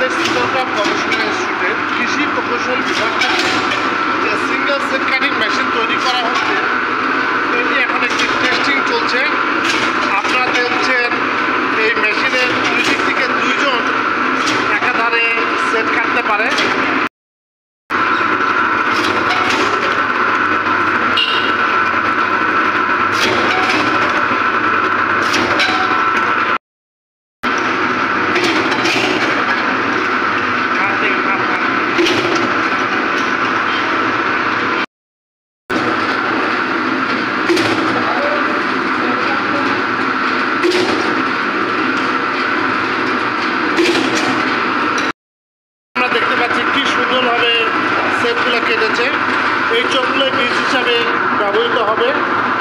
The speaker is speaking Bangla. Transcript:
বাংলাদেশ শিল্পকলা গবেষণা ইনস্টিটিউটের কৃষি প্রকৌশল বিভাগ থেকে যে সিঙ্গেল সেট কাটিং মেশিন তৈরি করা হচ্ছে, এটি এখন একটি টেস্টিং চলছে। আপনারা দেখছেন এই মেশিনের দুই দিক থেকে দুইজন একাধারে সেট কাটতে পারে। দেখতে পাচ্ছি কি সুন্দরভাবে সেটগুলো কেটেছে। এই চোখগুলো বীজ হিসাবে ব্যবহৃত হবে।